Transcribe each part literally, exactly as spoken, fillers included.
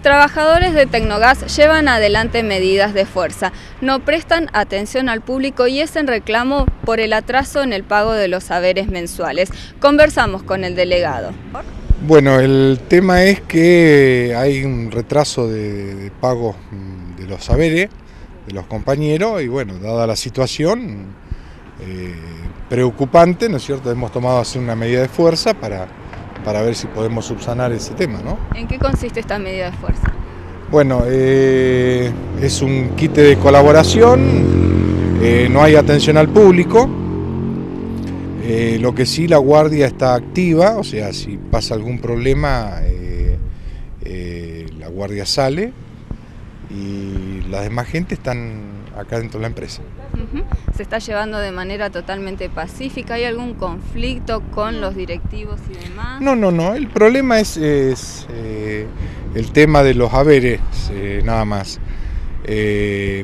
Trabajadores de Tecnogas llevan adelante medidas de fuerza, no prestan atención al público y es en reclamo por el atraso en el pago de los haberes mensuales. Conversamos con el delegado. Bueno, el tema es que hay un retraso de, de pago de los haberes de los compañeros y bueno, dada la situación eh, preocupante, ¿no es cierto? Hemos tomado así una medida de fuerza para, para ver si podemos subsanar ese tema, ¿no? ¿En qué consiste esta medida de fuerza? Bueno, eh, es un quite de colaboración, eh, no hay atención al público, eh, lo que sí, la guardia está activa, o sea, si pasa algún problema, eh, eh, la guardia sale y la demás gente están acá dentro de la empresa. Uh-huh. ¿Se está llevando de manera totalmente pacífica? ¿Hay algún conflicto con los directivos y demás? No, no, no, el problema es, es eh, el tema de los haberes, eh, nada más. Eh,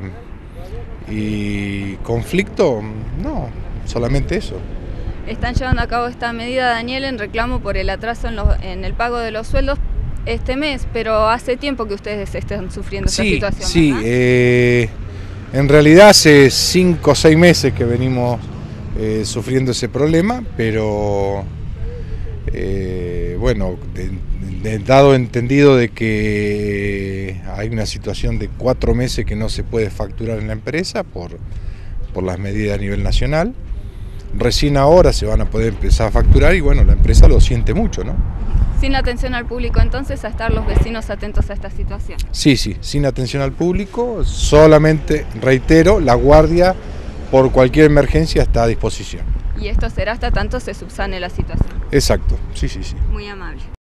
y conflicto, no, solamente eso. Están llevando a cabo esta medida, Daniel, en reclamo por el atraso en, los, en el pago de los sueldos este mes, pero hace tiempo que ustedes están sufriendo sí, esta situación. Sí, eh, en realidad hace cinco o seis meses que venimos eh, sufriendo ese problema, pero eh, bueno, de, de, dado entendido de que hay una situación de cuatro meses que no se puede facturar en la empresa por, por las medidas a nivel nacional, recién ahora se van a poder empezar a facturar y bueno, la empresa lo siente mucho, ¿no? Sin atención al público, entonces, a estar los vecinos atentos a esta situación. Sí, sí, sin atención al público, solamente, reitero, la guardia por cualquier emergencia está a disposición. Y esto será hasta tanto se subsane la situación. Exacto, sí, sí, sí. Muy amable.